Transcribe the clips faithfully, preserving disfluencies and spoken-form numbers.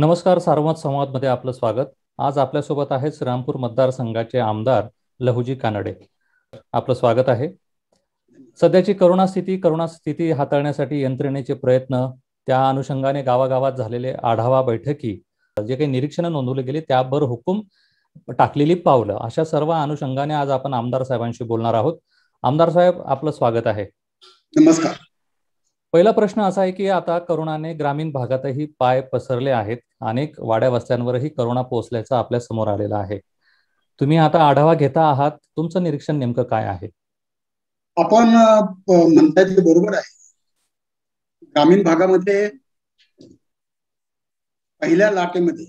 नमस्कार. सार्वमत संवादमध्ये आपलं स्वागत. आज आपल्यासोबत आहे श्रीरामपूर मतदारसंघाचे आमदार लहुजी कानडे. आपलं स्वागत आहे. सध्याची करोना स्थिती करोना स्थिती हाताळण्यासाठी यंत्रणेचे प्रयत्न, त्या अनुषंगाने गावागावात झालेले आढावा बैठकी, जे काही निरीक्षण नोंदवले गेले त्यावर हुकूम टाकलेली पावलं, अशा सर्व अनुषंगाने आज आपण आमदार साहेबांशी बोलणार आहोत. आमदार साहेब, आपलं स्वागत आहे. नमस्कार. पहिला प्रश्न असा आहे की आता करोनाने ग्रामीण भागातही पाय पसरले आहेत. अनेक वाड्या वस्त्यांवरही करोना पोहोचल्याचं आपल्या समोर आलेलं आहे. तुम्ही आता आढावा घेता आहात, तुमचं निरीक्षण नेमकं काय आहे? आपण म्हणताय ते बरोबर आहे. ग्रामीण भागामध्ये पहिल्या लाटेमध्ये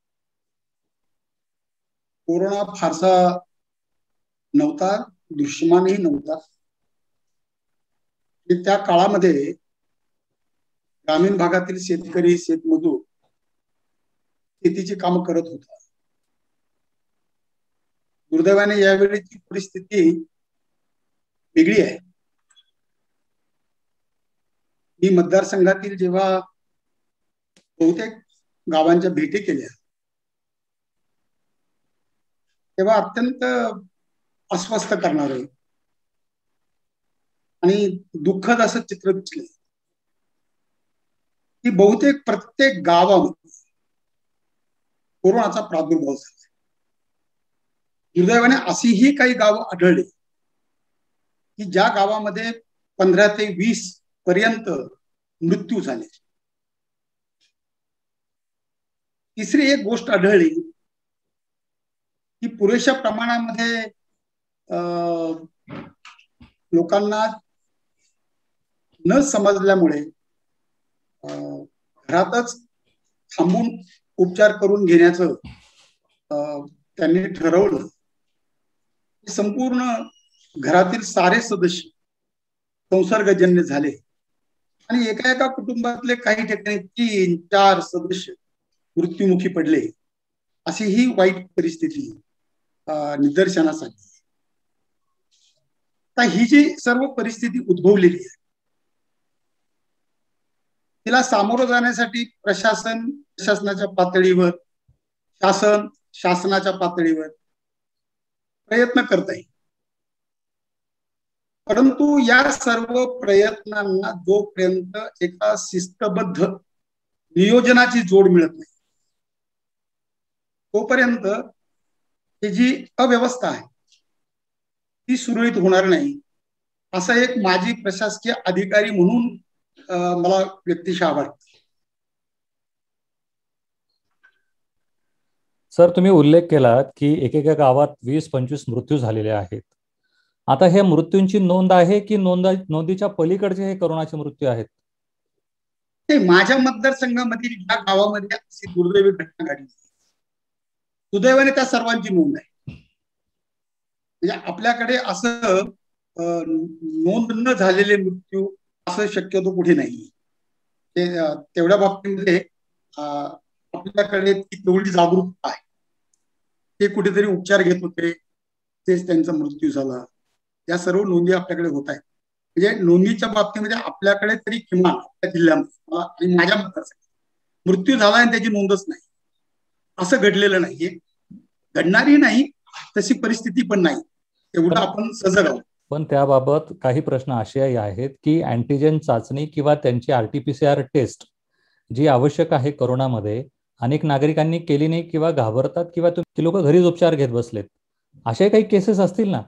कोरोना फारसा नव्हता, दृश्यमानही नव्हता. त्या काळामध्ये ग्रामीण भागातील शेतकरी शेतमजूर शेतीची कामं करत होता. दुर्दैवाने यावेळीची परिस्थिती वेगळी आहे. मी मतदारसंघातील जेव्हा बहुतेक गावांच्या भेटी केल्या तेव्हा अत्यंत अस्वस्थ करणारे आणि दुःखद असं चित्र दिसले की बहुतेक प्रत्येक गावामध्ये कोरोनाचा प्रादुर्भाव झाला. दुर्दैवाने अशीही काही गावं आढळली की ज्या गावामध्ये पंधरा ते वीस पर्यंत मृत्यू झाले. तिसरी एक गोष्ट आढळली की पुरेशा प्रमाणामध्ये अं लोकांना न समजल्यामुळे घरातच थांबून उपचार करून घेण्याचं त्यांनी ठरवलं. संपूर्ण घरातील सारे सदस्य संसर्गजन्य झाले आणि एका एका कुटुंबातले काही ठिकाणी तीन चार सदस्य मृत्युमुखी पडले. अशी ही वाईट परिस्थिती निदर्शनास आली. तर ही जी सर्व परिस्थिती उद्भवलेली आहे तिला सामोरं जाण्यासाठी प्रशासन प्रशासनाच्या पातळीवर शासन शासनाच्या पातळीवर प्रयत्न करत आहे. परंतु या सर्व प्रयत्नांना जोपर्यंत एका शिस्तबद्ध नियोजनाची जोड मिळत नाही तोपर्यंत ही जी अव्यवस्था आहे ती सुरळीत होणार नाही, असं एक माजी प्रशासकीय अधिकारी म्हणून मला व्यक्तिशः वाटतं. सर, तुम्ही उल्लेख केलात की एकेका गावात वीस पंचवीस मृत्यू झालेले आहेत. आता हे मृत्यूंची नोंद आहे की नोंद नोंदीच्या पलीकडचे हे करोनाचे मृत्यू आहेत? ते माझ्या मतदारसंघामधील ज्या गावामध्ये अशी दुर्दैवी घटना घडली सुदैवाने त्या सर्वांची नोंद आहे. म्हणजे आपल्याकडे असं नोंद न झालेले मृत्यू असं शक्यतो कुठे नाही. ते तेवढ्या बाबतीमध्ये आपल्याकडे ती तेवढी जागरूकता आहे. ते कुठेतरी उपचार घेत होते, तेच त्यांचा मृत्यू झाला. या सर्व नोंदी आपल्याकडे होत आहेत. म्हणजे नोंदीच्या बाबतीमध्ये आपल्याकडे तरी किमान आपल्या जिल्ह्यामध्ये आणि माझ्या मतदारसंघात मृत्यू झाला आणि त्याची नोंदच नाही असं घडलेलं नाहीये. घडणारी नाही तशी परिस्थिती पण नाही. एवढं आपण सजग आहोत. पण त्याबाबत काही प्रश्न असेही आहेत की अँटीजेन चाचणी किंवा त्यांची आरटीपीसीआर टेस्ट जी आवश्यक आहे करोनामध्ये अनेक नागरिकांनी केली नाही किंवा घाबरतात किंवा ते लोक घरीच उपचार घेत बसलेत. असे काही केसेस असतील ना?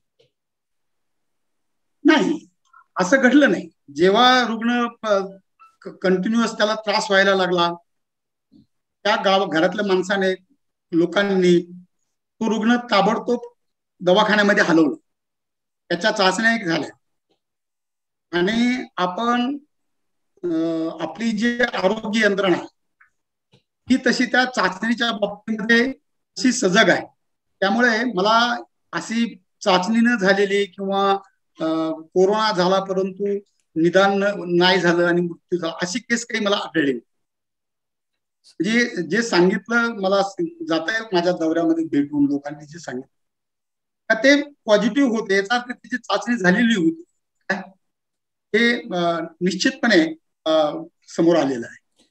नाही, असं घडलं नाही. जेव्हा रुग्ण कंटिन्युअस त्याला त्रास व्हायला लागला त्या गाव घरातल्या माणसाने लोकांनी तो रुग्ण ताबडतोब दवाखान्यामध्ये हलवलं. त्याच्या चाचण्या एक झाल्या आणि आपण आपली जी आरोग्य यंत्रणा ही तशी त्या चाचणीच्या बाबतीमध्ये तशी सजग आहे. त्यामुळे मला अशी चाचणी न झालेली किंवा कोरोना झाला परंतु निदान नाही झालं आणि मृत्यू झाला अशी केस काही मला आढळली. म्हणजे जे सांगितलं मला जात आहे माझ्या दौऱ्यामध्ये भेटून लोकांनी जे सांगितलं ते पॉझिटिव्ह होते, याचा अर्थ त्याची चाचणी झालेली होती हे निश्चितपणे समोर आलेलं आहे.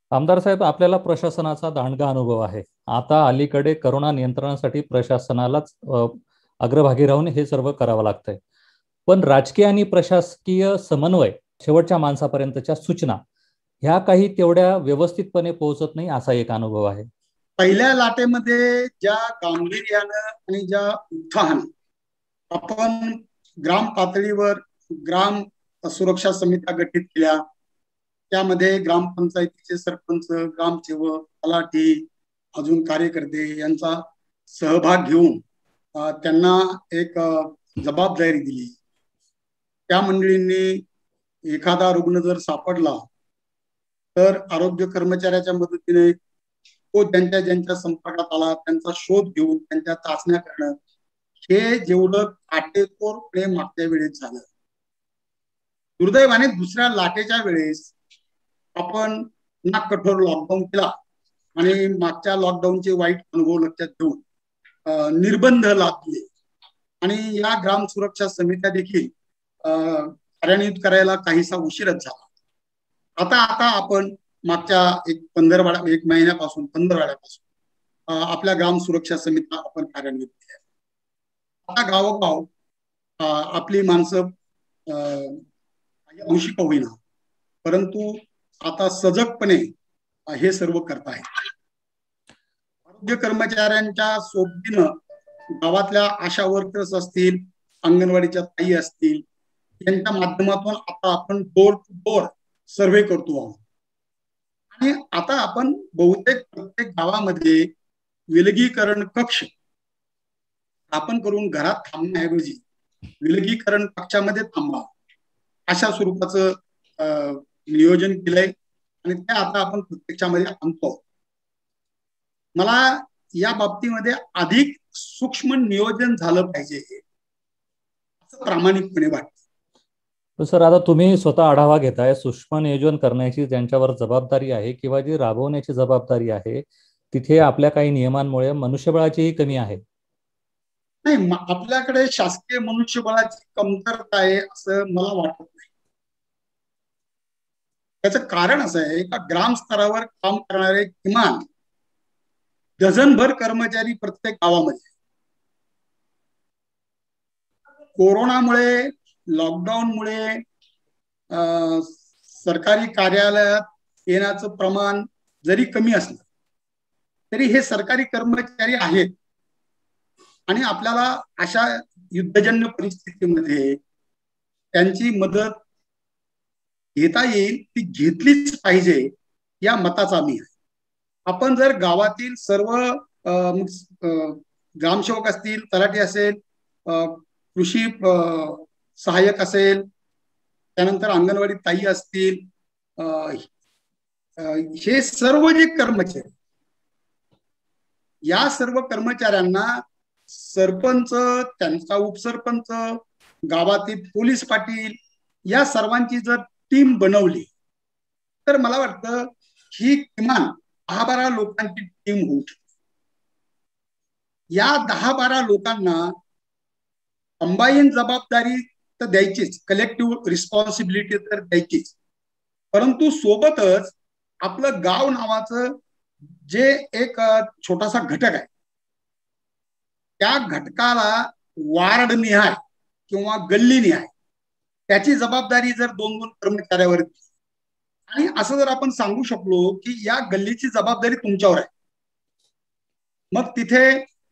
आमदार साहेब, आपल्याला प्रशासनाचा दांडगा अनुभव आहे. आता अलीकडे करोना नियंत्रणासाठी प्रशासनालाच अग्रभागी राहून हे सर्व करावं लागतंय. पण राजकीय आणि प्रशासकीय समन्वय, शेवटच्या माणसापर्यंतच्या सूचना, ह्या काही तेवढ्या व्यवस्थितपणे पोहोचत नाही, असा एक अनुभव आहे. पहिल्या लाटेमध्ये ज्या गांभीर्यानं आणि ज्या उत्साहानं आपण ग्राम पातळीवर ग्राम सुरक्षा समित्या गठीत केल्या, त्यामध्ये ग्रामपंचायतीचे सरपंच, ग्रामसेवक, तलाठी, अजून कार्यकर्ते यांचा सहभाग घेऊन त्यांना एक जबाबदारी दिली. त्या मंडळींनी एखादा रुग्ण जर सापडला तर आरोग्य कर्मचाऱ्याच्या मदतीने तो त्यांच्या ज्यांच्या संपर्कात आला त्यांचा शोध घेऊन त्यांच्या चाचण्या करणं, हे जेवढं काटेकोरपणे मागच्या वेळेस झालं. दुर्दैवाने दुसऱ्या लाटेच्या वेळेस आपण ना कठोर लॉकडाऊन केला आणि मागच्या लॉकडाऊनचे वाईट अनुभव लक्षात घेऊन निर्बंध लादले आणि या ग्राम सुरक्षा समित्या देखील कार्यान्वित करायला काहीसा उशीरच झाला. आता आता आपण मागच्या एक पंधरवडा एक महिन्यापासून पंधरवड्यापासून आपल्या ग्राम सुरक्षा समित्या आपण कार्यान्वित केल्या. आता गावोगाव आपली माणसं अंशी का होईना परंतु आता सजगपणे हे सर्व करतायत. आरोग्य कर्मचाऱ्यांच्या सोबतीनं गावातल्या आशा वर्कर्स असतील, अंगणवाडीच्या ताई असतील, यांच्या माध्यमातून आता आपण डोर टू डोर सर्वे करतो आहोत. आणि आता आपण बहुतेक प्रत्येक गावामध्ये विलगीकरण कक्ष स्थापन करून घरात थांबण्याऐवजी विलगीकरण कक्षामध्ये थांबा अशा स्वरूपाचं नियोजन केलंय आणि ते आता आपण प्रत्यक्षामध्ये आणतो. मला या बाबतीमध्ये अधिक सूक्ष्म नियोजन झालं पाहिजे असं प्रामाणिकपणे वाटतं. सर, आता तुम्ही स्वतः आढावा घेताय, सूक्ष्म नियोजन करण्याची ज्यांच्यावर जबाबदारी आहे किंवा जी राबवण्याची जबाबदारी आहे, तिथे आपल्या काही नियमांमुळे मनुष्यबळाचीही कमी आहे. नाही, आपल्याकडे शासकीय मनुष्यबळाची कमतरता आहे असं मला वाटत नाही. त्याचं कारण असं आहे का ग्राम स्तरावर काम करणारे किमान डझनभर कर्मचारी प्रत्येक गावामध्ये कोरोनामुळे, लॉकडाऊनमुळे सरकारी कार्यालयात येण्याचं प्रमाण जरी कमी असलं तरी हे सरकारी कर्मचारी आहेत आणि आपल्याला अशा युद्धजन्य परिस्थितीमध्ये त्यांची मदत घेता येईल ती घेतलीच पाहिजे या मताचा मी आहे. आपण जर गावातील सर्व ग्रामसेवक असतील, तलाठी असेल, कृषी सहाय्यक असेल, त्यानंतर अंगणवाडी ताई असतील, हे सर्व जे कर्मचारी, या सर्व कर्मचाऱ्यांना सरपंच, त्यांचा उपसरपंच, गावातील पोलीस पाटील या सर्वांची जर टीम बनवली तर मला वाटतं ही किमान दहा बारा लोकांची टीम होऊ शकते. या दहा बारा लोकांना कंबाईन जबाबदारी तर द्यायचीच, कलेक्टिव्ह रिस्पॉन्सिबिलिटी तर द्यायचीच, परंतु सोबतच आपलं गाव नावाचं जे एक छोटासा घटक आहे त्या घटकाला वार्ड निहाय किंवा गल्ली निहाय त्याची जबाबदारी जर दोन दोन कर्मचाऱ्यावर आणि असं जर आपण सांगू शकलो की या गल्लीची जबाबदारी तुमच्यावर आहे, मग तिथे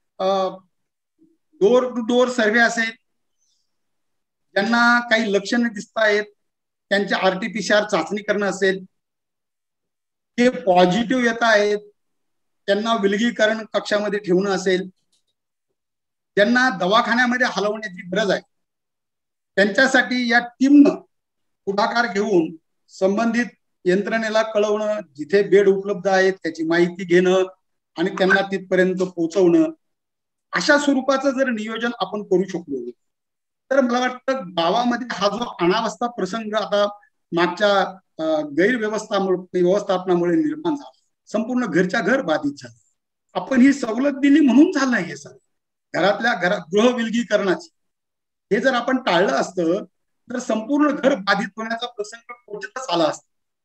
डोर टू डोर सर्वे असेल, ज्यांना काही लक्षणे दिसत आहेत त्यांच्या आरटीपीसीआर चाचणी करणं असेल, ते पॉझिटिव्ह येत आहेत त्यांना विलगीकरण कक्षामध्ये ठेवणं असेल, ज्यांना दवाखान्यामध्ये हलवण्याची गरज आहे त्यांच्यासाठी या टीमनं पुढाकार घेऊन संबंधित यंत्रणेला कळवणं, जिथे बेड उपलब्ध आहेत त्याची माहिती घेणं आणि त्यांना तिथपर्यंत पोहोचवणं, अशा स्वरूपाचं जर नियोजन आपण करू शकलो तर मला वाटतं गावामध्ये हा जो अनावस्था प्रसंग आता मागच्या गैरव्यवस्थामुळे व्यवस्थापनामुळे निर्माण झाला, संपूर्ण घरच्या घर बाधित झालं. आपण ही सवलत दिली म्हणून झालं हे सर, घरातल्या घरात गृह विलगीकरणाची हे जर आपण टाळलं असतं तर संपूर्ण घर बाधित होण्याचा प्रसंग क्वचितच आला असता.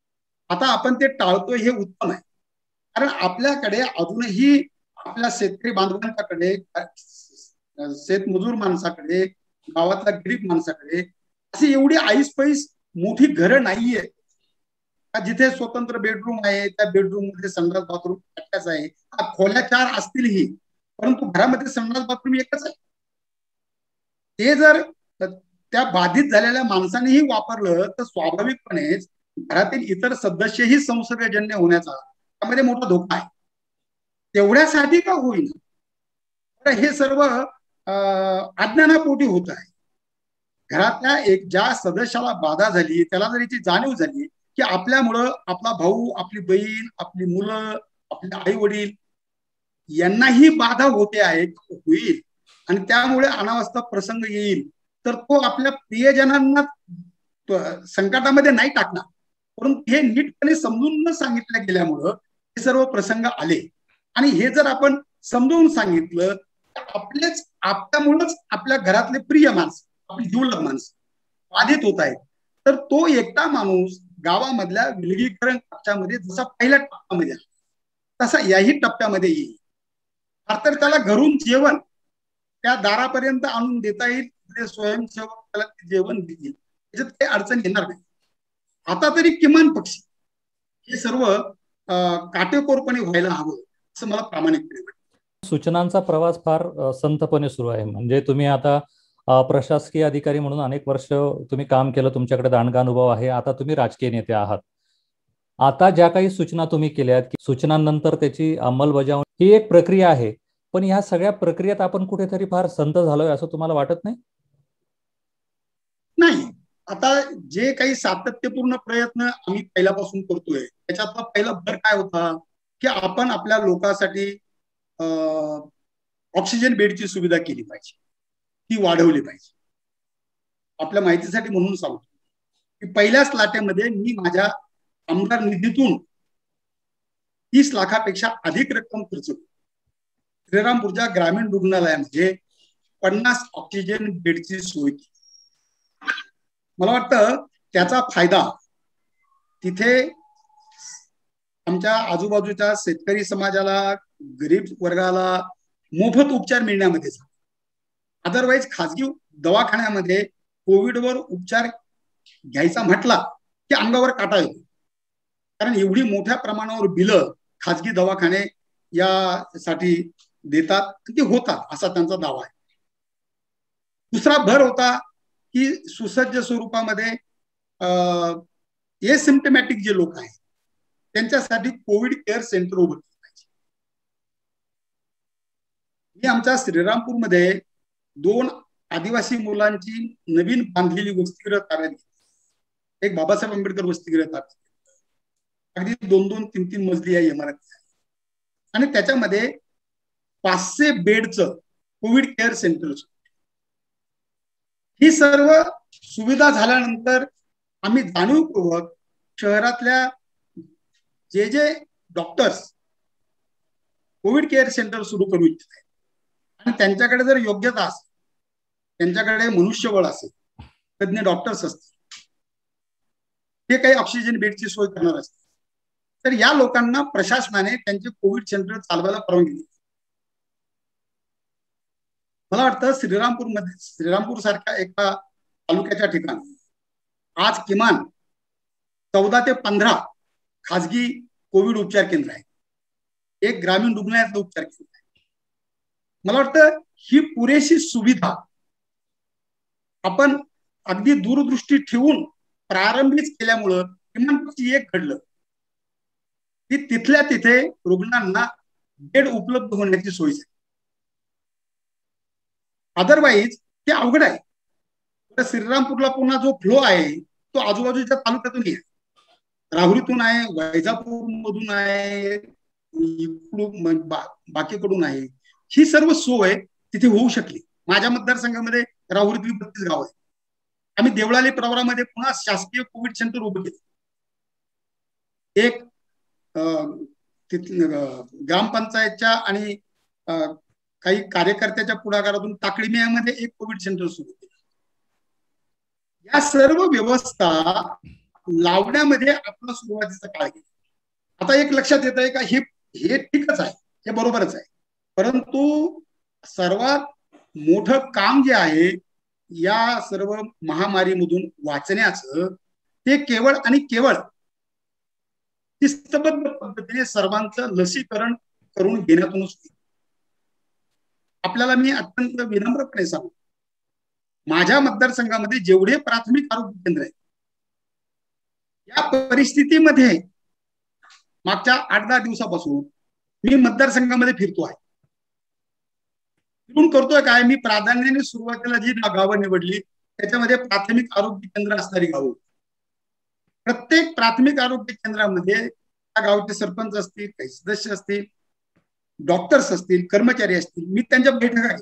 आता आपण ते टाळतोय हे उत्तम आहे, कारण आपल्याकडे अजूनही आपल्या शेतकरी बांधवांच्याकडे, शेतमजूर माणसाकडे, गावातल्या गरीब माणसाकडे अशी एवढी ऐस पैस मोठी घरं नाहीये जिथे स्वतंत्र बेडरूम आहे, त्या बेडरूम मध्ये संडास बाथरूम अटॅच आहे. खोल्या चार असतीलही, परंतु घरामध्ये संडास बाथरूम एकच आहे. ते जर त्या बाधित झालेल्या माणसानेही वापरलं तर स्वाभाविकपणेच घरातील इतर सदस्यही संसर्गजन्य होण्याचा त्यामध्ये मोठा धोका आहे. तेवढ्यासाठी का होईना, तर हे सर्व अज्ञानापोटी होत आहे. घरातल्या एक ज्या सदस्याला बाधा झाली त्याला जर याची जाणीव झाली की आपल्यामुळं आपला भाऊ, आपली बहीण, आपली मुलं, आपले आई वडील यांनाही बाधा होते आहे, होईल आणि त्यामुळे अनावस्था प्रसंग येईल, तर तो आपल्या प्रियजनांना संकटामध्ये नाही टाकणार. परंतु हे नीटपणे समजून न सांगितलं गेल्यामुळं हे सर्व प्रसंग आले. आणि हे जर आपण समजून सांगितलं तर आपलेच आपल्यामुळेच आपल्या घरातले प्रिय माणसं, आपली जीवलग माणसं बाधित होत आहेत. तर तो एकटा माणूस गावामधल्या विलगीकरण कक्षामध्ये जसा पहिल्या टप्प्यामध्ये तसा याही टप्प्यामध्ये येईल. तर त्याला घरून जेवण त्या दारापर्यंत आणून देता येईल, ते स्वयंसेवक त्याला जेवण देतील, त्याच्यात काही अडचण येणार नाही. आता तरी किमान पक्षी हे सर्व काटेकोरपणे व्हायला हवं असं मला प्रामाणिकपणे वाटतं. सूचनांचा प्रवास फार संथपणे सुरू आहे. म्हणजे तुम्ही आता प्रशासकीय अधिकारी म्हणून अनेक वर्ष तुम्ही काम केलं, तुमच्याकडे दांडगा अनुभव आहे, आता तुम्ही राजकीय नेते आहात. आता ज्या काही सूचना तुम्ही केल्यात की सूचनांनंतर त्याची अंमलबजावणी ही एक प्रक्रिया आहे, पण ह्या सगळ्या प्रक्रियेत आपण कुठेतरी फार संत झालोय असं तुम्हाला वाटत नाही? नाही, आता जे काही सातत्यपूर्ण प्रयत्न आम्ही पहिल्यापासून करतोय त्याच्यातला पहिला भर काय होता की आपण आपल्या लोकांसाठी ऑक्सिजन बेडची सुविधा केली पाहिजे, ती वाढवली पाहिजे. आपल्या माहितीसाठी म्हणून सांगतो की पहिल्याच लाटेमध्ये मी माझ्या आमदार निधीतून तीस लाखापेक्षा अधिक रक्कम खर्च केली. श्रीरामपूरच्या ग्रामीण रुग्णालयामध्ये पन्नास ऑक्सिजन बेडची सोय केली. मला वाटतं त्याचा फायदा तिथे आमच्या आजूबाजूच्या शेतकरी समाजाला, गरीब वर्गाला मोफत उपचार मिळण्यामध्ये झाला. अदरवाईज खाजगी दवाखान्यामध्ये कोविडवर उपचार घ्यायचा म्हटला की अंगावर काटा येतो, कारण एवढी मोठ्या प्रमाणावर बिलं खाजगी दवाखाने यासाठी देतात, ते होतात असा त्यांचा दावा आहे. दुसरा भर होता की सुसज्ज स्वरूपामध्ये एसिम्प्टमॅटिक जे लोक आहेत त्यांच्यासाठी कोविड केअर सेंटर उभं केलं पाहिजे. मी आमच्या श्रीरामपूरमध्ये दोन आदिवासी मुलांची नवीन बांधलेली वसतिगृह ताब्यात घेतली. एक बाबासाहेब आंबेडकर वसतिगृह ताब्यात, अगदी दोन दोन तीन तीन मजली या इमारती आणि त्याच्यामध्ये पाचशे बेडचं कोविड केअर सेंटर. ही सर्व सुविधा झाल्यानंतर आम्ही जाणीवपूर्वक शहरातल्या जे जे डॉक्टर्स कोविड केअर सेंटर सुरू करू इच्छित आहेत आणि त्यांच्याकडे जर योग्यता असेल, त्यांच्याकडे मनुष्यबळ असेल, तज्ञ डॉक्टर्स असतील, ते काही ऑक्सिजन बेडची सोय करणार असतील, तर या लोकांना प्रशासनाने त्यांचे कोविड सेंटर चालवायला परवानगी दिली. मला वाटतं श्रीरामपूरमध्ये, श्रीरामपूर सारख्या एका तालुक्याच्या ठिकाणी आज किमान चौदा ते पंधरा खाजगी कोविड उपचार केंद्र आहे, एक ग्रामीण रुग्णालयातलं उपचार केंद्र आहे. मला वाटतं ही पुरेशी सुविधा आपण अगदी दूरदृष्टी ठेवून प्रारंभीच केल्यामुळं किमान एक घडलं की तिथल्या तिथे रुग्णांना बेड उपलब्ध होण्याची सोय झाली. अदरवाईज ते अवघड आहे. श्रीरामपूरला पुन्हा जो फ्लो आहे तो आजूबाजूच्या तालुक्यातून आहे, राहुरीतून आहे, वैजापूर मधून आहे, इकडून बाकीकडून आहे. ही सर्व सोय तिथे होऊ शकली. माझ्या मतदारसंघामध्ये राहुरीतली बत्तीस गाव आहे. आम्ही देवळाली प्रवरामध्ये पुन्हा शासकीय कोविड सेंटर उभं केलं. एक ग्रामपंचायतच्या आणि काही कार्यकर्त्याच्या पुढाकारातून टाकळीमेयामध्ये एक कोविड सेंटर सुरू केलं. या सर्व व्यवस्था लावण्यामध्ये आपला सुरुवातीचा काळ गेला. आता एक लक्षात येत आहे का, हे हे ठीकच आहे, हे बरोबरच आहे, परंतु सर्वात मोठं काम जे आहे या सर्व महामारीमधून वाचण्याचं, ते केवळ आणि केवळ शिस्तबद्ध पद्धतीने सर्वांचं लसीकरण करून घेण्यातूनच होईल. आपल्याला मी अत्यंत विनम्रपणे सांगतो, माझ्या मतदारसंघामध्ये जेवढे प्राथमिक आरोग्य केंद्र आहेत, या परिस्थितीमध्ये मागच्या आठ दहा दिवसापासून मी मतदारसंघामध्ये फिरतो आहे. फिरून करतोय काय, मी प्राधान्याने सुरुवातीला जी गावं निवडली त्याच्यामध्ये प्राथमिक आरोग्य केंद्र असणारी गावं. प्रत्येक प्राथमिक आरोग्य केंद्रामध्ये त्या गावचे सरपंच असतील, काही सदस्य असतील, डॉक्टर्स असतील, कर्मचारी असतील, मी त्यांच्या बैठका घेतल्या.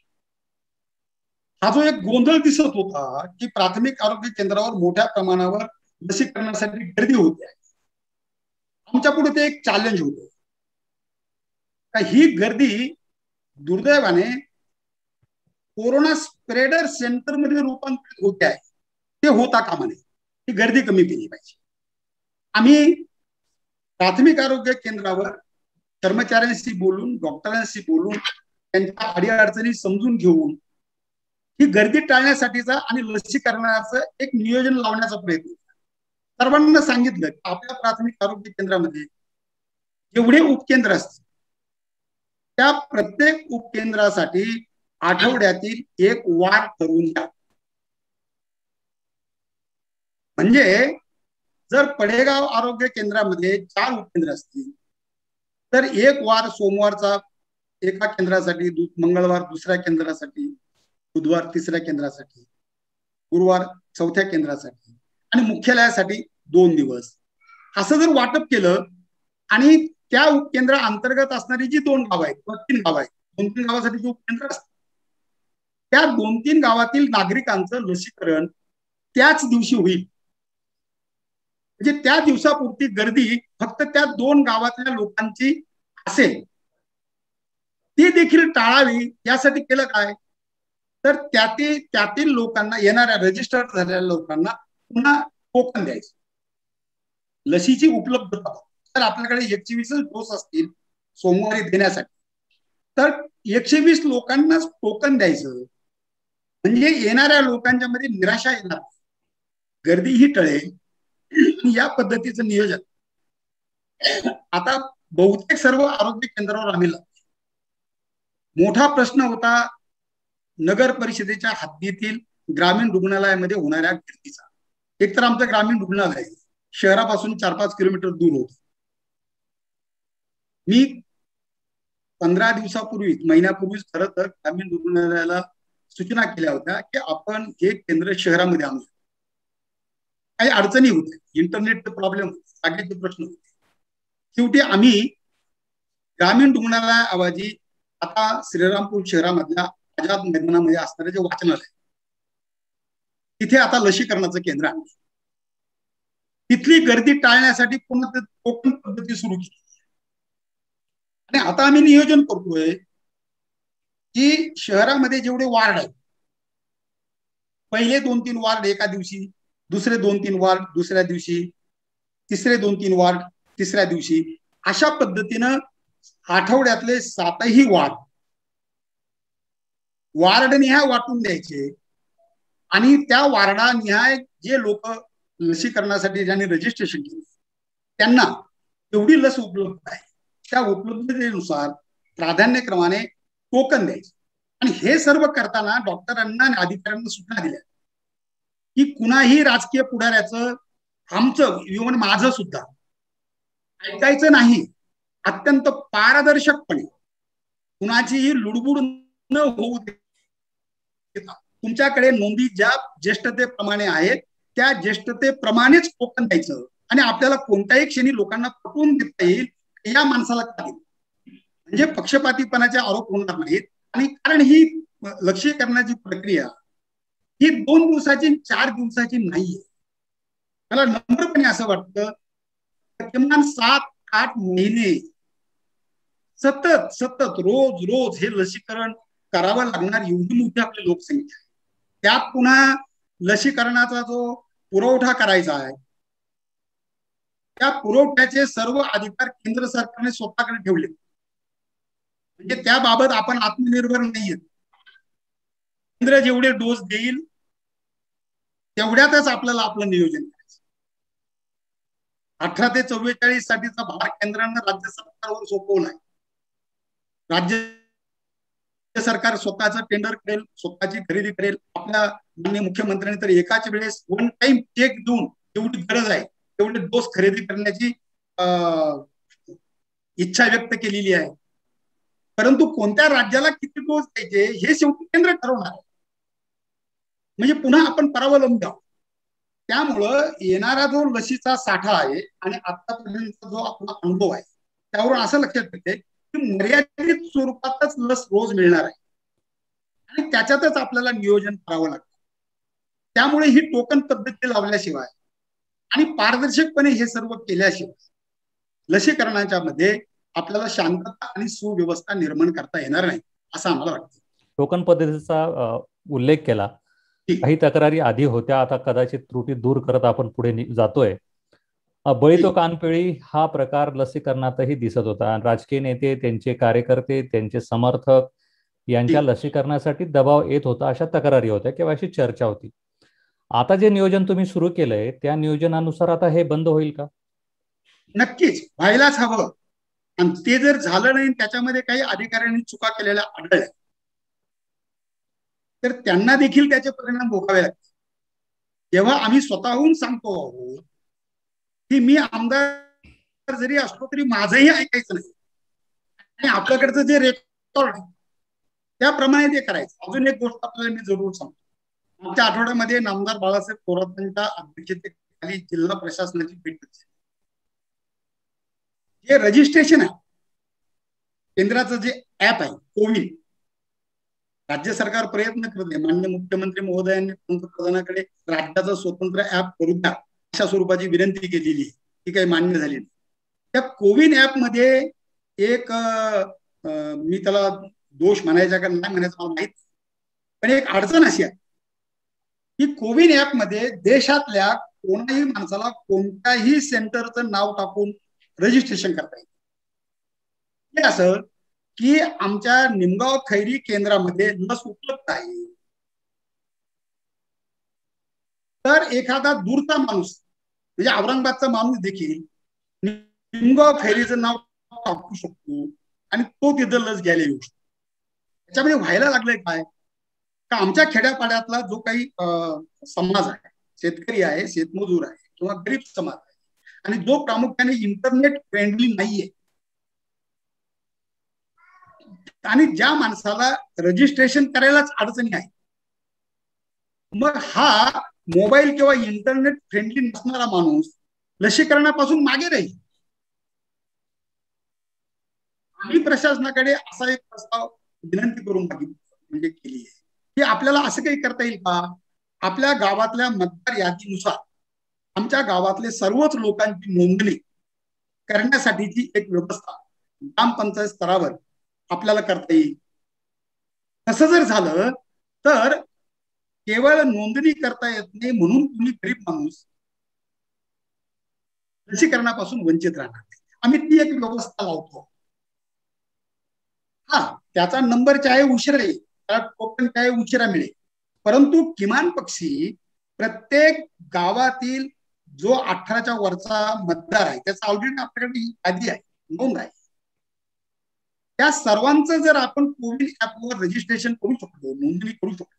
हा जो एक गोंधळ दिसत होता की प्राथमिक आरोग्य केंद्रावर मोठ्या प्रमाणावर लसीकरणासाठी गर्दी होते आहे, आमच्या पुढे ते एक चॅलेंज होतं. ही गर्दी दुर्दैवाने कोरोना स्प्रेडर सेंटर मध्ये रूपांतरित होते आहे, ते होता कामा नये. ही गर्दी कमी केली पाहिजे. आम्ही प्राथमिक आरोग्य केंद्रावर कर्मचाऱ्यांशी बोलून, डॉक्टरांशी बोलून, त्यांच्या अडीअडचणी समजून घेऊन ही गर्दी टाळण्यासाठीचा आणि लसीकरणाचं एक नियोजन लावण्याचा प्रयत्न. सर्वांना सांगितलं की आपल्या प्राथमिक आरोग्य केंद्रामध्ये जेवढे उपकेंद्र असतील त्या प्रत्येक उपकेंद्रासाठी आठवड्यातील एक वार ठरवून द्या. म्हणजे जर पडेगाव आरोग्य केंद्रामध्ये चार उपकेंद्र असतील तर एक वार सोमवारचा एका केंद्रासाठी, मंगळवार दुसऱ्या केंद्रासाठी, बुधवार तिसऱ्या केंद्रासाठी, गुरुवार चौथ्या केंद्रासाठी आणि मुख्यालयासाठी दोन दिवस, असं जर वाटप केलं आणि त्या उपकेंद्र अंतर्गत असणारी जी दोन गाव आहेत किंवा तीन गाव आहेत, दोन तीन गावासाठी जे उपकेंद्र असतात त्या दोन तीन गावातील नागरिकांचं लसीकरण त्याच दिवशी होईल. म्हणजे त्या दिवसापुरती गर्दी फक्त त्या दोन गावातल्या लोकांची असेल, ती देखील टाळावी. यासाठी केलं काय, तर त्यातील त्यातील लोकांना, येणाऱ्या रजिस्टर्ड झालेल्या लोकांना पुन्हा टोकन द्यायचं, लसीची उपलब्धता. तर आपल्याकडे एकशे वीस डोस असतील सोमवारी देण्यासाठी, तर एकशे वीस लोकांनाच टोकन द्यायचं. म्हणजे येणाऱ्या लोकांच्या मध्ये निराशा येणार, गर्दीही टळेल. या पद्धतीचं नियोजन आता बहुतेक सर्व आरोग्य केंद्रावर आम्ही लागतो. मोठा प्रश्न होता नगर परिषदेच्या हद्दीतील ग्रामीण रुग्णालयामध्ये होणाऱ्या गर्दीचा. एकतर आमचं ग्रामीण रुग्णालय शहरापासून चार पाच किलोमीटर दूर होत. मी पंधरा दिवसापूर्वी, महिन्यापूर्वीच खरं तर ग्रामीण रुग्णालयाला सूचना केल्या होत्या की आपण हे केंद्र शहरामध्ये आणू. काही अडचणी होत्या, इंटरनेटचे प्रॉब्लेम होते, जागेचे प्रश्न होते. शेवटी आम्ही ग्रामीण रुग्णालयाऐवजी आता श्रीरामपूर शहरामधल्या आझाद मैदानामध्ये असणारे जे वाचनालय, तिथे आता लसीकरणाचं केंद्र आहे. तिथली गर्दी टाळण्यासाठी पुन्हा टोकन पद्धती सुरू केली. आणि आता आम्ही नियोजन करतोय की शहरामध्ये जेवढे वार्ड आहेत, पहिले दोन तीन वार्ड एका दिवशी, दुसरे दोन तीन वार्ड दुसऱ्या दिवशी, तिसरे दोन तीन वार्ड तिसऱ्या दिवशी, अशा पद्धतीनं आठवड्यातले सातही वार्ड वार्ड निहाय वाटून द्यायचे. आणि त्या वार्डा निहाय जे लोक लसीकरणासाठी ज्यांनी रजिस्ट्रेशन केले त्यांना एवढी लस उपलब्ध आहे त्या उपलब्धतेनुसार प्राधान्यक्रमाने टोकन द्यायचे. आणि हे सर्व करताना डॉक्टरांना आणि अधिकाऱ्यांना सूचना दिल्या की कुणाही राजकीय पुढाऱ्याचं, आमचं इव्हन माझं सुद्धा ऐकायचं नाही. अत्यंत पारदर्शकपणे कुणाचीही लुडबुड न होऊ देता तुमच्याकडे नोंदी ज्या ज्येष्ठतेप्रमाणे आहेत त्या ज्येष्ठतेप्रमाणेच टोकन द्यायचं. आणि आपल्याला कोणत्याही क्षणी लोकांना पटवून देता येईल या माणसाला का दिलं, म्हणजे पक्षपातीपणाचे आरोप होणार नाहीत. आणि कारण ही लसीकरणाची प्रक्रिया ही दोन दिवसाची चार दिवसाची नाहीये. मला नम्रपणे असं वाटतं किमान सात आठ महिने सतत सतत रोज रोज हे लसीकरण करावं लागणार एवढी मोठी आपली लोकसंख्या आहे. त्यात पुन्हा लसीकरणाचा जो पुरवठा करायचा आहे त्या पुरवठ्याचे सर्व अधिकार केंद्र सरकारने स्वतःकडे ठेवले. म्हणजे त्याबाबत आपण आत्मनिर्भर नाहीये. केंद्र जेवढे डोस देईल तेवढ्यातच आपल्याला आपलं नियोजन करायचं. अठरा ते चव्वेचाळीस साठीचा भार केंद्रानं राज्य सरकारवर सोपवलाय. राज्य सरकार स्वतःचं टेंडर करेल, स्वतःची खरेदी करेल. आपल्या माननीय मुख्यमंत्र्यांनी तर एकाच वेळेस वन टाइम चेक देऊन जेवढी गरज आहे तेवढे डोस खरेदी करण्याची इच्छा व्यक्त केलेली आहे. परंतु कोणत्या राज्याला किती डोस द्यायचे हे शेवटी केंद्र ठरवणार आहे. म्हणजे पुन्हा आपण परावलंबी आहोत. त्यामुळं येणारा जो लसीचा साठा आहे आणि आतापर्यंतचा जो आपला अनुभव आहे त्यावरून असं लक्षात येते की मर्यादित स्वरूपातच लस रोज मिळणार आहे आणि त्याच्यातच आपल्याला नियोजन करावं लागतं. त्यामुळे ही टोकन पद्धती लावल्याशिवाय आणि पारदर्शकपणे हे सर्व केल्याशिवाय लसीकरणाच्या मध्ये आपल्याला शांतता आणि सुव्यवस्था निर्माण करता येणार नाही असं आम्हाला वाटतं. टोकन पद्धतीचा उल्लेख केला. काही तक्रारी आधी होत्या, आता कदाचित त्रुटी दूर करत आपण पुढे जातोय. बळी तो कानपिळी हा प्रकार लसीकरणातही दिसत होता. राजकीय नेते, त्यांचे कार्यकर्ते, त्यांचे समर्थक यांच्या लसीकरणासाठी दबाव येत होता, अशा तक्रारी होत्या किंवा अशी चर्चा होती. आता जे नियोजन तुम्ही सुरू केलंय त्या नियोजनानुसार आता हे बंद होईल का? नक्कीच व्हायलाच हवं. आणि ते जर झालं नाही, त्याच्यामध्ये काही अधिकाऱ्यांनी चुका केलेल्या आढळल्या तर त्यांना देखील त्याचे परिणाम भोगावे लागतात. जेव्हा आम्ही स्वतःहून सांगतो आहोत की मी आमदार जरी असलो तरी माझंही ऐकायचं नाही आणि आपल्याकडचं जे रेकॉर्ड आहे त्याप्रमाणे ते करायचं. अजून एक गोष्ट आपल्याला मी जरूर सांगतो. आमच्या आठवड्यामध्ये नामदार बाळासाहेब थोरातांच्या अध्यक्षतेखाली जिल्हा प्रशासनाची भेट झाली. जे रजिस्ट्रेशन आहे, केंद्राचं जे ऍप आहे कोविन, राज्य सरकार प्रयत्न करते. माननीय मुख्यमंत्री महोदयांनी पंतप्रधानाकडे राज्याचं स्वतंत्र ऍप करू द्या अशा स्वरूपाची विनंती केलेली आहे. ती काही मान्य झाली नाही. त्या कोविन ऍप मध्ये एक मी त्याला दोष म्हणायचा का नाही म्हणायचं मला माहित, पण एक अडचण अशी आहे की कोविन ऍप मध्ये देशातल्या कोणाही माणसाला कोणत्याही सेंटरचं नाव टाकून रजिस्ट्रेशन करता येईल. हे असं की आमच्या निमगाव खैरी केंद्रामध्ये लस उपलब्ध आहे, तर एखादा दूरचा माणूस म्हणजे औरंगाबादचा माणूस देखील निमगाव खैरीचं नाव टाकू शकतो आणि तो तिथं लस घ्यायला येऊ शकतो. त्याच्यामध्ये व्हायला लागलंय काय का आमच्या खेड्यापाड्यातला जो काही समाज आहे, शेतकरी आहे, शेतमजूर आहे किंवा गरीब समाज आहे आणि जो प्रामुख्याने इंटरनेट फ्रेंडली नाहीये आणि ज्या माणसाला रजिस्ट्रेशन करायलाच अडचणी आहे, मग हा मोबाईल किंवा इंटरनेट फ्रेंडली नसणारा माणूस लसीकरणापासून मागे राहील. आम्ही प्रशासनाकडे असा एक प्रस्ताव विनंती करून म्हणजे केली आहे की आपल्याला असं काही करता येईल का, आपल्या गावातल्या मतदार यादीनुसार आमच्या गावातले सर्वच लोकांची नोंदणी करण्यासाठीची एक व्यवस्था ग्रामपंचायत स्तरावर आपल्याला करता येईल. तसं जर झालं तर केवळ नोंदणी करता येत नाही म्हणून तुम्ही गरीब माणूस लसीकरणापासून वंचित राहणार नाही. आम्ही ती एक व्यवस्था लावतो. हा त्याचा नंबर चाहे उशिरा येईल, त्याला टोकन चाहे उशिरा मिळेल, परंतु किमान पक्षी प्रत्येक गावातील जो अठराच्या वरचा मतदार आहे त्याचा ऑलरेडी आपल्याकडे ही यादी आहे, नोंद आहे. त्या सर्वांचं जर आपण कोविन ऍपवर रजिस्ट्रेशन करू शकतो, नोंदणी करू शकतो,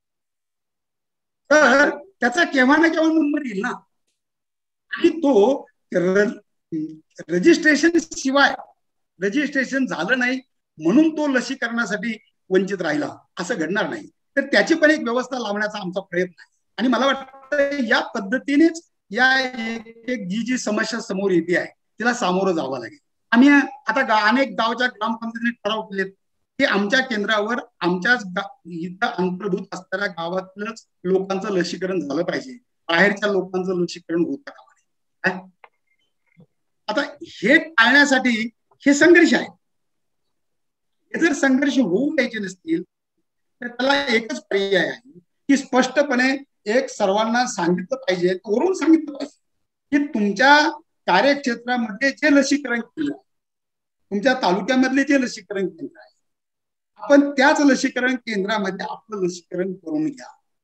तर त्याचा केव्हा ना केव्हा नंबर येईल ना. आणि तो रजिस्ट्रेशन शिवाय रजिस्ट्रेशन झालं नाही म्हणून तो लसीकरणासाठी वंचित राहिला असं घडणार नाही. तर त्याची पण एक व्यवस्था लावण्याचा आमचा प्रयत्न आहे आणि मला वाटतं या पद्धतीनेच या एक जी जी समस्या समोर येते आहे तिला सामोरं जावं लागेल. आम्ही आता गा, अनेक गावच्या ग्रामपंचायतीने ठराव केलेत की आमच्या केंद्रावर आमच्याच इथं अंतर्भूत असणाऱ्या गावातलंच लोकांचं लसीकरण झालं पाहिजे, बाहेरच्या लोकांचं लसीकरण होता कामा नये. आता हे टाळण्यासाठी हे संघर्ष आहे. हे जर संघर्ष होऊ द्यायचे नसतील तर त्याला एकच पर्याय आहे की स्पष्टपणे एक सर्वांना सांगितलं पाहिजे, वरून सांगितलं पाहिजे की तुमच्या कार्यक्षेत्रामध्ये जे लसीकरण केलं, तुमच्या तालुक्यामधले जे लसीकरण केंद्र आहे, आपण त्याच लसीकरण केंद्रामध्ये आपलं लसीकरण करून घ्या.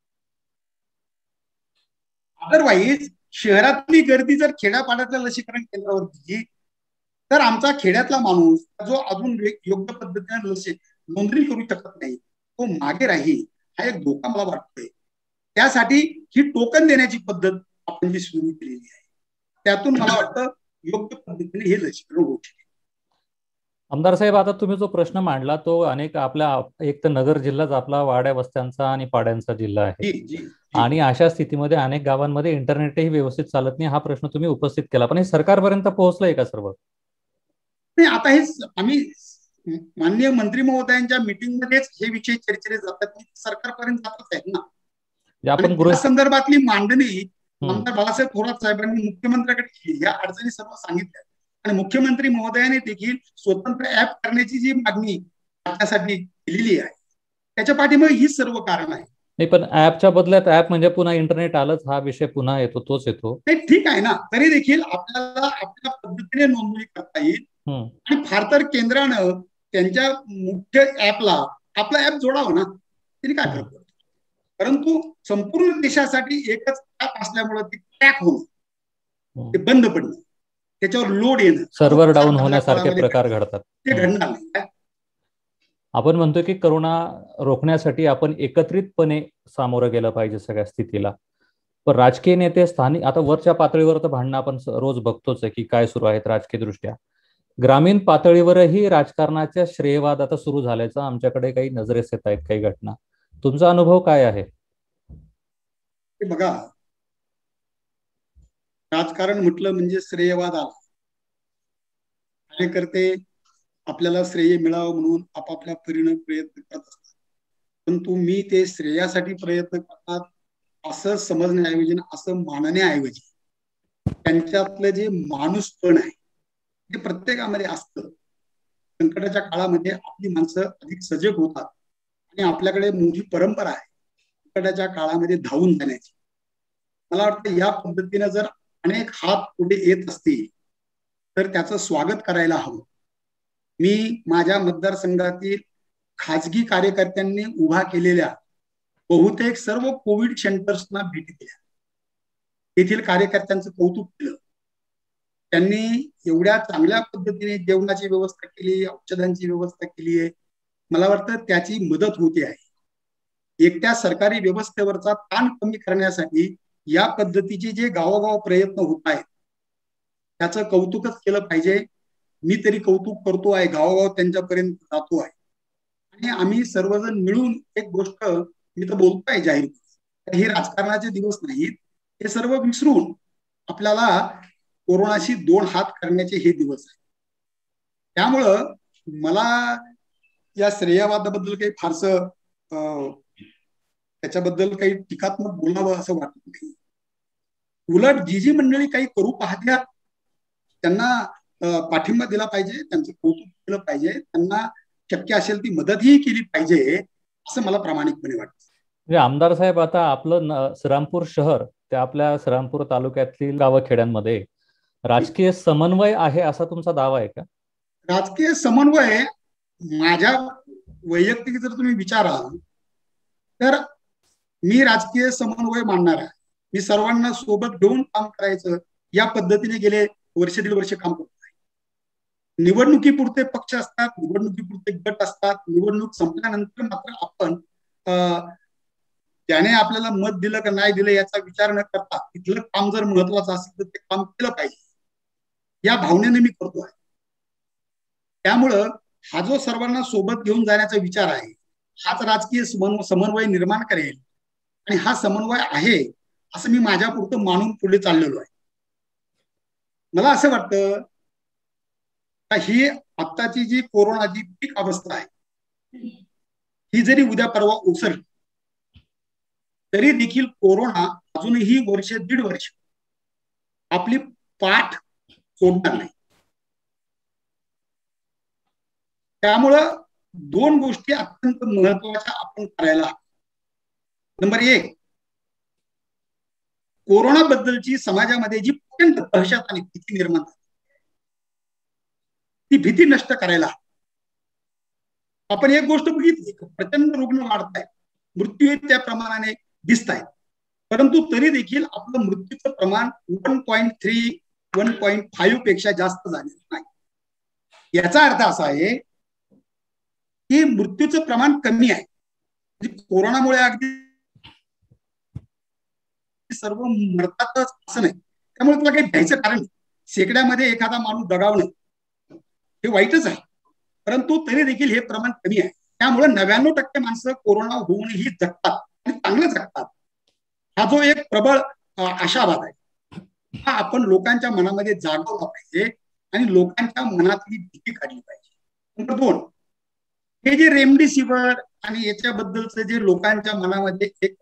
अदरवाईज शहरातली गर्दी जर खेड्यापाड्यातल्या लसीकरण केंद्रावर दिली तर आमचा खेड्यातला माणूस जो अजून योग्य पद्धतीने लसी नोंदणी करू शकत नाही तो मागे राहील, हा एक धोका मला वाटतोय. त्यासाठी ही टोकन देण्याची पद्धत आपण जी सुरू केलेली आहे त्यातून मला वाटतं योग्य पद्धतीने हे लसीकरण होऊ शकेल. आमदार साहेब, आता तुम्ही जो प्रश्न मांडला तो अनेक आपल्या एक तर नगर जिल्हाच आपला वाड्या वस्त्यांचा आणि पाड्यांचा जिल्हा आहे आणि अशा स्थितीमध्ये अनेक गावांमध्ये इंटरनेटही व्यवस्थित चालत नाही, हा प्रश्न तुम्ही उपस्थित केला. पण हे सरकारपर्यंत पोहोचलंय का सर्व? नाही, आता हे आम्ही माननीय मंत्री महोदयांच्या मीटिंग मध्येच हे विषय चर्चेले जातात, सरकारपर्यंत जातच आहेत ना. आपण त्या संदर्भातली मांडणी आमदार बाळासाहेब थोरात साहेबांनी मुख्यमंत्र्यांकडे केली, या अडचणी सर्व सांगितल्या आणि मुख्यमंत्री महोदयाने देखील स्वतंत्र ऍप करण्याची जी मागणी त्यासाठी केलेली आहे त्याच्या पाठीमागे ही सर्व कारण आहे. नाही, पण ऍपच्या बदल्यात ऍप म्हणजे पुन्हा इंटरनेट आलंच, हा विषय पुन्हा येतो तोच येतो. ते ठीक आहे ना, तरी देखील आपल्याला आपल्या पद्धतीने नोंदणी करता येईल आणि फार तर केंद्रानं त्यांच्या मुख्य ऍपला आपला ऍप जोडावं ना, त्यांनी काय करतो. परंतु संपूर्ण देशासाठी एकच ऍप असल्यामुळे ते क्रॅक होणं, ते बंद पडणं, त्याच्यावर लोड येणं, सर्व्हर डाऊन होण्यासारखे प्रकार घडतात, ते घडणार नाही. आपण म्हणतोय की करोना रोखण्यासाठी आपण एकत्रितपणे सामोरं गेलं पाहिजे सगळ्या स्थितीला. पण राजकीय नेते, स्थानिक, आता वरच्या पातळीवर तर भांडणं आपण रोज बघतोच आहे की काय सुरू आहेत राजकीय दृष्ट्या. ग्रामीण पातळीवरही राजकारणाच्या श्रेयवाद आता सुरू झाल्याचं आमच्याकडे काही नजरेस येत आहेत काही घटना. तुमचा अनुभव काय आहे? बघा, राजकारण म्हटलं म्हणजे श्रेयवाद आला. कार्यकर्ते आपल्याला श्रेय मिळावं म्हणून आपापल्या परीने प्रयत्न करत असतात, परंतु मी ते श्रेयासाठी प्रयत्न करतात असं समजण्याऐवजी, असं मानण्याऐवजी त्यांच्यातलं जे माणूसपण आहे ते प्रत्येकामध्ये असतं. संकटाच्या काळामध्ये आपली माणसं अधिक सजग होतात आणि आपल्याकडे मोठी परंपरा आहे संकटाच्या काळामध्ये धावून जाण्याची. मला वाटतं या पद्धतीने जर अनेक हात पुढे येत असतील तर त्याचं स्वागत करायला हवं. मी माझ्या मतदारसंघातील खाजगी कार्यकर्त्यांनी उभा केलेल्या बहुतेक सर्व कोविड सेंटर्सना भेटी दिल्या, येथील कार्यकर्त्यांचं कौतुक केलं. त्यांनी एवढ्या चांगल्या पद्धतीने जेवणाची व्यवस्था केली, औषधांची व्यवस्था केली आहे. मला वाटतं त्याची मदत होते आहे. एकट्या सरकारी व्यवस्थेवरचा ताण कमी करण्यासाठी या पद्धतीचे जे गावोगाव प्रयत्न होत आहेत त्याचं कौतुकच केलं पाहिजे. मी तरी कौतुक करतो आहे, गावोगाव त्यांच्यापर्यंत जातो आहे आणि आम्ही सर्वजण मिळून एक गोष्ट मी तर बोलतोय जाहीर, हे राजकारणाचे दिवस नाहीत, हे सर्व विसरून आपल्याला कोरोनाशी दोन हात करण्याचे हे दिवस आहे. त्यामुळं मला या श्रेयवादाबद्दल काही फारसं त्याच्याबद्दल काही टीकात्मक बोलावं असं वाटत नाही. उलट जी जी मंडळी काही करू पाहत्या त्यांना पाठिंबा दिला पाहिजे, त्यांचं कौतुक केलं पाहिजे, त्यांना शक्य असेल ती मदतही केली पाहिजे असं मला प्रामाणिकपणे वाटतं. म्हणजे आमदार साहेब, आता आपलं श्रीरामपूर शहर त्या आपल्या श्रीरामपूर तालुक्यातील गावखेड्यांमध्ये राजकीय समन्वय आहे असा तुमचा दावा आहे का? राजकीय समन्वय माझ्या वैयक्तिक जर तुम्ही विचाराल तर मी राजकीय समन्वय मानणार आहे. मी सर्वांना सोबत घेऊन काम करायचं या पद्धतीने गेले वर्ष दीड वर्ष काम करतो आहे. निवडणुकीपुरते पक्ष असतात, निवडणुकीपुरते गट असतात, निवडणूक संपल्यानंतर मात्र आपण त्याने आपल्याला मत दिलं का नाही दिलं याचा विचार न करता तिथलं काम जर महत्वाचं असेल तर ते काम केलं पाहिजे या भावनेने मी करतो आहे. त्यामुळं हा जो सर्वांना सोबत घेऊन जाण्याचा विचार आहे हाच राजकीय समन्वय निर्माण करेल आणि हा समन्वय आहे असं मी माझ्या पुरतं मानून पुढे चाललेलो आहे. मला असं वाटतं का ही आत्ताची जी कोरोनाची पीक अवस्था आहे ही जरी उद्या परवा ओसरली तरी देखील कोरोना अजूनही वर्ष दीड वर्ष आपली पाठ सोडणार नाही. त्यामुळं दोन गोष्टी अत्यंत महत्वाच्या आपण करायला. नंबर एक, कोरोनाबद्दलची समाजामध्ये जी अत्यंत दहशत आणि भीती निर्माण झाली, ती भीती नष्ट करायला आपण एक गोष्ट बघितली, प्रचंड रुग्ण वाढत आहेत, मृत्यू त्या प्रमाणाने दिसत आहेत, परंतु तरी देखील आपलं मृत्यूचं प्रमाण one point three one point five पेक्षा जास्त झालेलं नाही. याचा अर्थ असा आहे की मृत्यूचं प्रमाण कमी आहे. कोरोनामुळे अगदी सर्व मरतातच असं नाही, त्यामुळे तुला काही भ्यायचं कारण नाही. शेकड्यामध्ये एखादा माणूस दगावणं हे वाईटच आहे, परंतु तरी देखील हे प्रमाण कमी आहे. त्यामुळे नव्याण्णव टक्के माणसं कोरोना होऊनही जगतात आणि चांगलं जगतात. हा जो एक प्रबळ आशावाद आहे, हा आपण लोकांच्या मनामध्ये जागवला पाहिजे आणि लोकांच्या मनातली भीती काढली पाहिजे. नंबर दोन, हे जे रेमडेसिवीर आणि याच्याबद्दलचं जे लोकांच्या मनामध्ये एक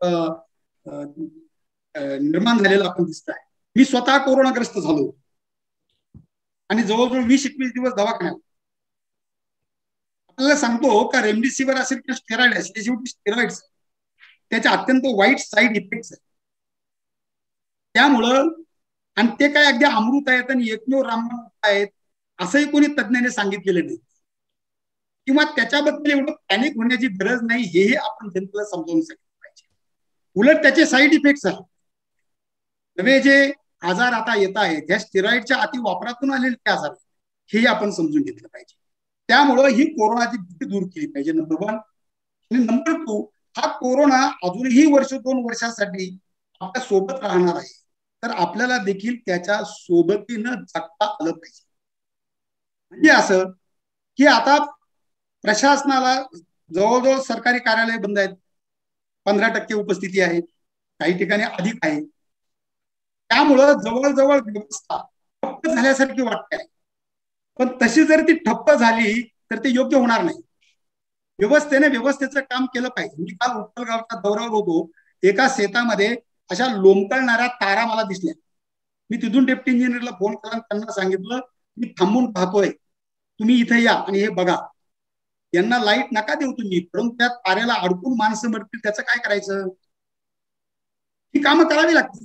निर्माण झालेलं आपण दिसत आहे. मी स्वतः कोरोनाग्रस्त झालो आणि जवळजवळ वीस एकवीस दिवस दवाखान्यात. आपल्याला सांगतो का रेमडेसिवीर असेल किंवा स्टेरॉइड असेल, शेवटी स्टेरॉइड्स त्याचे अत्यंत वाईट साईड इफेक्ट्स आहेत. त्यामुळं आणि ते काय अगदी अमृत आहेत आणि एकमेव रामबाण आहेत असंही कोणी तज्ञाने सांगितलेलं नाही, किंवा त्याच्याबद्दल एवढं पॅनिक होण्याची गरज नाही हेही आपण जनतेला समजावून सांगितलं पाहिजे. उलट त्याचे साईड इफेक्ट्स आहेत, नवे जे आजार आता येत आहेत त्या स्टेरॉइडच्या अति वापरातून आलेले ते आजार हेही आपण समजून घेतलं पाहिजे. त्यामुळं ही कोरोनाची भीती दूर केली पाहिजे, नंबर वन. आणि नंबर टू, हा कोरोना अजूनही वर्ष दोन वर्षासाठी आपल्या सोबत राहणार आहे, तर आपल्याला देखील त्याच्या सोबतीनं जगता आलं पाहिजे. म्हणजे असं की आता प्रशासनाला जवळजवळ सरकारी कार्यालय बंद आहेत, पंधरा टक्के उपस्थिती आहे, काही ठिकाणी अधिक आहे. त्यामुळं जवळजवळ व्यवस्था ठप्प झाल्यासारखी वाटते. पण तशी जर ती ठप्प झाली तर ते योग्य होणार नाही. व्यवस्थेने व्यवस्थेचं काम केलं पाहिजे. मी काल उत्तरगावच्या दौऱ्यावर होतो, एका शेतामध्ये अशा लोंबकळणाऱ्या तारा मला दिसल्या. मी तिथून डेप्टी इंजिनियरला फोन केला, त्यांना सांगितलं मी थांबून पाहतोय, तुम्ही इथे या आणि हे बघा. यांना लाईट नका देऊ तुम्ही, परंतु त्या तारेला अडकून माणसं मरतील, त्याचं काय करायचं? ही कामं करावी लागतील.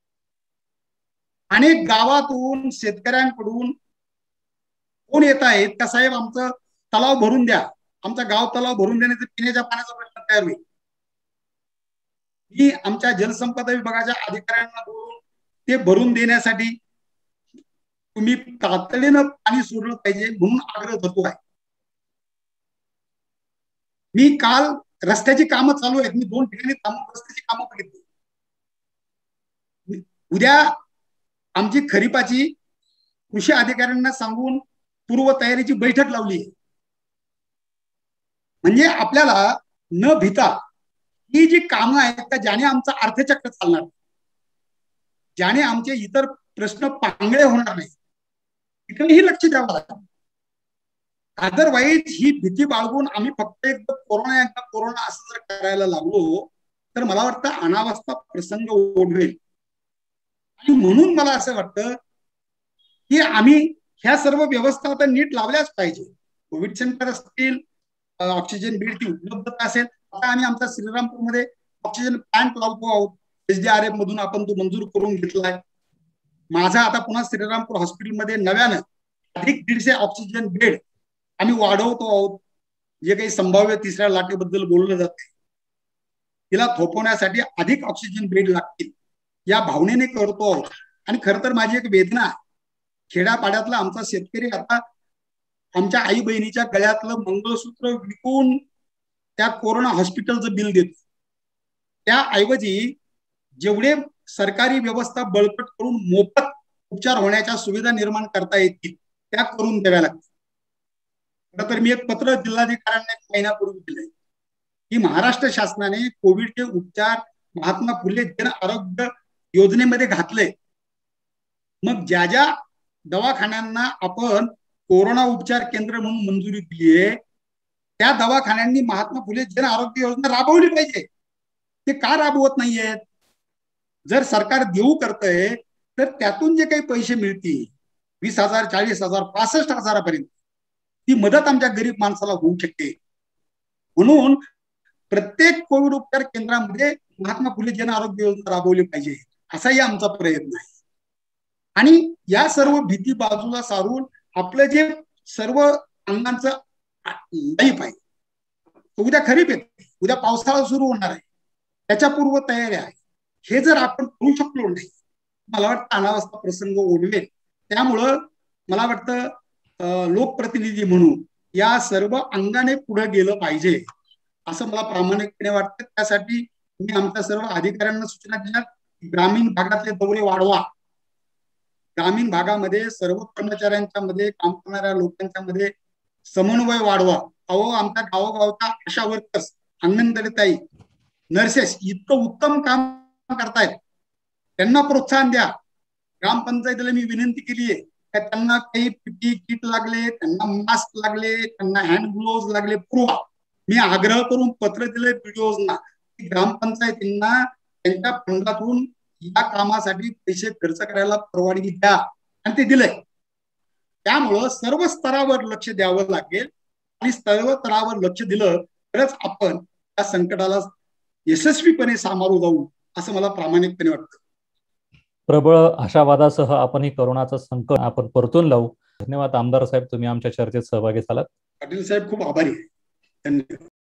अनेक गावातून शेतकऱ्यांकडून कोण येत आहेत का साहेब आमचं तलाव भरून द्या, आमचा गाव तलाव भरून देण्याचा पिण्याच्या पाण्याचा प्रश्न तयार होईल. मी आमच्या जलसंपदा विभागाच्या अधिकाऱ्यांना बोलून ते भरून देण्यासाठी तुम्ही तातडीनं पाणी सोडलं पाहिजे म्हणून आग्रह धरतो आहे. मी काल रस्त्याची कामं चालू आहेत, मी दोन ठिकाणी थांबून रस्त्याची कामं बघितली. उद्या आमची खरीपाची कृषी अधिकाऱ्यांना सांगून पूर्व तयारीची बैठक लावली आहे. म्हणजे आपल्याला न भीता ही जी कामं आहेत का ज्याने आमचं अर्थचक्र चालणार, ज्याने आमचे इतर प्रश्न पांगळे होणार नाही, इकडेही लक्ष द्यावं लागतं. अदरवाईज ही भीती बाळगून आम्ही फक्त एकदा कोरोना एकदा कोरोना असं जर करायला लागलो तर मला वाटतं अनावस्था प्रसंग ओढवेल. आणि म्हणून मला असं वाटतं की आम्ही ह्या सर्व व्यवस्था आता नीट लावल्याच पाहिजे. कोविड सेंटर असतील, ऑक्सिजन बेडची उपलब्धता असेल. आता आम्ही आमच्या श्रीरामपूरमध्ये ऑक्सिजन प्लांट लावतो आहोत, एसडीआरएफ मधून आपण तो मंजूर करून घेतलाय. माझा आता पुन्हा श्रीरामपूर हॉस्पिटलमध्ये नव्यानं अधिक दीडशे ऑक्सिजन बेड आम्ही वाढवतो आहोत. जे काही संभाव्य तिसऱ्या लाटेबद्दल बोललं जाते तिला थोपवण्यासाठी अधिक ऑक्सिजन बेड लागतील या भावनेने करतो आहोत. आणि खरं तर माझी एक वेदना, खेड्यापाड्यातला आमचा शेतकरी आता आमच्या आई बहिणीच्या गळ्यातलं मंगळसूत्र विकून त्या कोरोना हॉस्पिटलचं बिल देतो. त्याऐवजी जेवढे सरकारी व्यवस्था बळकट करून मोफत उपचार होण्याच्या सुविधा निर्माण करता येतील त्या करून द्याव्या लागतील. तर मी एक पत्र जिल्हाधिकाऱ्यांना एक महिन्यापूर्वी दिलंय की महाराष्ट्र शासनाने कोविडचे उपचार महात्मा फुले जन आरोग्य योजनेमध्ये घातले. मग ज्या ज्या दवाखान्यांना आपण कोरोना उपचार केंद्र म्हणून मंजुरी दिली आहे त्या दवाखान्यांनी महात्मा फुले जन आरोग्य योजना राबवली पाहिजे. ते का राबवत नाहीयेत? जर सरकार देऊ करतंय तर त्यातून जे काही पैसे मिळतील वीस हजार चाळीस हजार पासष्ट हजारापर्यंत ती मदत आमच्या गरीब माणसाला होऊ शकते. म्हणून प्रत्येक कोविड उपचार केंद्रामध्ये महात्मा फुले जन आरोग्य योजना राबवली पाहिजे. असाही आमचा प्रयत्न आहे. आणि या सर्व भीती बाजूला सारून आपलं जे सर्व अंगांचं लाईफ आहे, उद्या खरीप येते, उद्या पावसाळा सुरू होणार आहे, त्याच्या पूर्व तयारी आहे, हे जर आपण करू शकलो नाही, मला वाटतं अनावस्था प्रसंग ओढवेल. त्यामुळं मला वाटतं लोकप्रतिनिधी म्हणून या सर्व अंगाने पुढे गेलं पाहिजे असं मला प्रामाणिकपणे वाटतं. त्यासाठी मी आमच्या सर्व अधिकाऱ्यांना सूचना दिल्या, ग्रामीण भागातले दौरे वाढवा, ग्रामीण भागामध्ये सर्व कर्मचाऱ्यांच्या मध्ये, काम करणाऱ्या लोकांच्या मध्ये समन्वय वाढवा. अहो, आमच्या गावोगावच्या आशा वर्कर्स, अंगणवाडीताई, नर्सेस इतकं उत्तम काम करतायत, त्यांना प्रोत्साहन द्या. ग्रामपंचायतीला मी विनंती केली आहे की त्यांना काही पीपी किट लागले, त्यांना मास्क लागले, त्यांना हँड ग्लोव्ह लागले, पुरवा. मी आग्रह करून पत्र दिले व्हिडिओजना की ग्रामपंचायतींना त्यांच्या फंडातून या कामासाठी पैसे खर्च करायला परवानगी द्या, आणि ते दिलंय. त्यामुळं सर्व स्तरावर लक्ष द्यावं लागेल, आणि सर्व स्तरावर लक्ष दिलं तरच आपण या संकटाला यशस्वीपणे सामोरं जाऊ असं मला प्रामाणिकपणे वाटतं. प्रबळ आशावादासह आपण ही करोनाचं संकट आपण परतून लावू. धन्यवाद आमदार साहेब, तुम्ही आमच्या चर्चेत सहभागी झालात. पाटील साहेब खूप आभारी आहे. धन्यवाद.